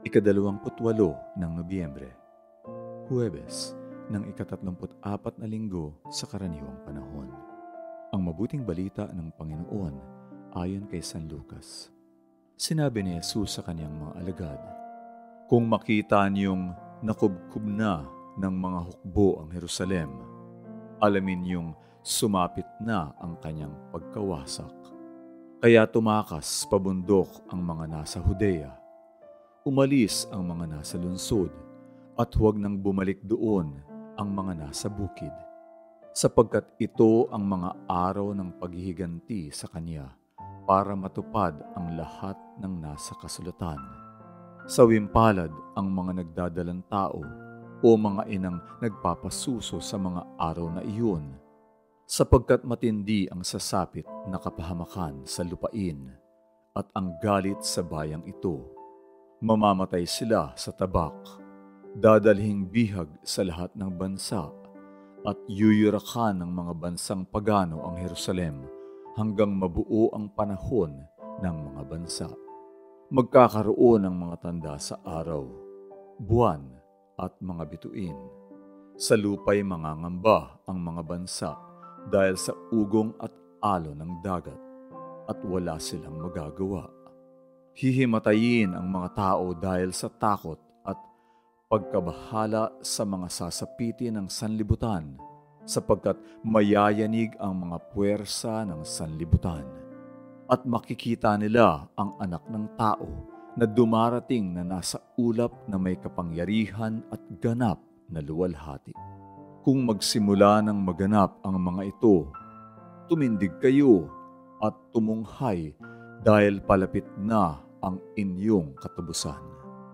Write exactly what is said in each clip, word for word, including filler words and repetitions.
Ikadalawamputwalo ng Nobyembre, Huwebes ng ikatatlumput apat na linggo sa karaniwang panahon. Ang mabuting balita ng Panginoon ayon kay San Lucas. Sinabi ni Jesus sa kanyang mga alagad, "Kung makita niyong nakubkub na ng mga hukbo ang Jerusalem, alamin niyong sumapit na ang kanyang pagkawasak. Kaya tumakas pabundok ang mga nasa Judea. Umalis ang mga nasa lungsod at huwag nang bumalik doon ang mga nasa bukid, sapagkat ito ang mga araw ng paghihiganti sa Kanya para matupad ang lahat ng nasa kasulatan. Sawimpalad ang mga nagdadalang tao o mga inang nagpapasuso sa mga araw na iyon, sapagkat matindi ang sasapit na kapahamakan sa lupain at ang galit sa bayang ito. Mamamatay sila sa tabak, dadalhing bihag sa lahat ng bansa, at yuyurakan ng mga bansang pagano ang Jerusalem hanggang mabuo ang panahon ng mga bansa. Magkakaroon ng mga tanda sa araw, buwan at mga bituin. Sa lupa'y mangangamba ang mga bansa dahil sa ugong at alon ng dagat, at wala silang magagawa. Hihimatayin ang mga tao dahil sa takot at pagkabahala sa mga sasapitin ng sanlibutan, sapagkat mayayanig ang mga puwersa ng sanlibutan. At makikita nila ang anak ng tao na dumarating na nasa ulap na may kapangyarihan at ganap na luwalhati. Kung magsimula ng maganap ang mga ito, tumindig kayo at tumunghay dahil palapit na ang inyong katubusan."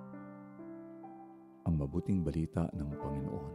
Ang mabuting balita ng Panginoon.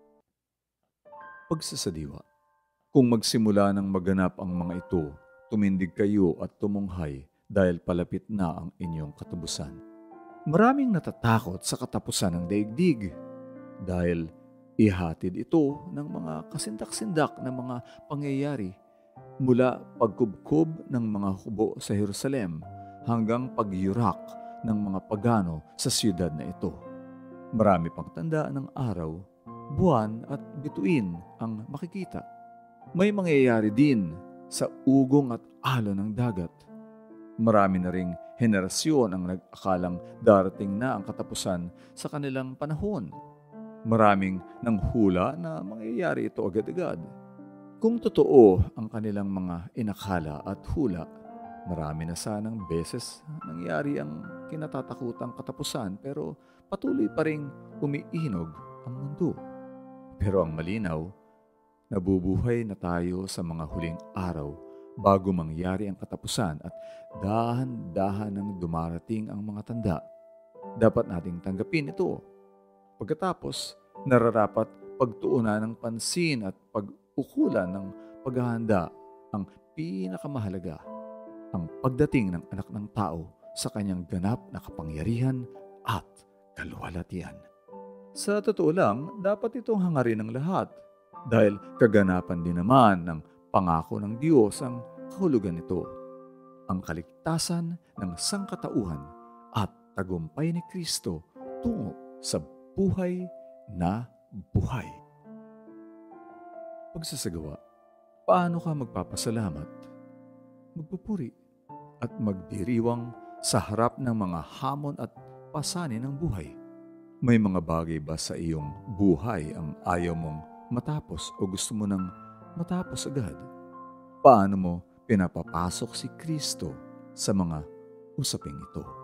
Pagsasadiwa. Kung magsimula ng maganap ang mga ito, tumindig kayo at tumunghay dahil palapit na ang inyong katubusan. Maraming natatakot sa katapusan ng daigdig dahil ihatid ito ng mga kasindak-sindak na mga pangyayari mula pagkubkob ng mga hubo sa Jerusalem hanggang pagyurak ng mga pagano sa siyudad na ito. Marami pang tanda ng araw, buwan at bituin ang makikita. May mangyayari din sa ugong at alon ng dagat. Marami na ring henerasyon ang nag-akalang darating na ang katapusan sa kanilang panahon. Maraming nanghula na mangyayari ito agad-agad. Kung totoo ang kanilang mga inakala at hula, marami na sanang beses nangyari ang kinatatakutang katapusan, pero patuloy pa ring umiinog ang mundo. Pero ang malinaw, nabubuhay na tayo sa mga huling araw bago mangyari ang katapusan at dahan-dahan nang dumarating ang mga tanda. Dapat nating tanggapin ito. Pagkatapos, nararapat pagtuunan ng pansin at pag-ukulan ng paghahanda ang pinakamahalaga, ang pagdating ng anak ng tao sa kanyang ganap na kapangyarihan at kaluwalhatian. Sa totoo lang, dapat itong hangarin ng lahat dahil kaganapan din naman ng pangako ng Diyos ang kahulugan nito, ang kaligtasan ng sangkatauhan at tagumpay ni Kristo tungo sa buhay na buhay. Pagsasagawa. Paano ka magpapasalamat, magpupuri at magdiriwang sa harap ng mga hamon at pasanin ng buhay? May mga bagay ba sa iyong buhay ang ayaw mong matapos o gusto mo nang matapos agad? Paano mo pinapapasok si Kristo sa mga usaping ito?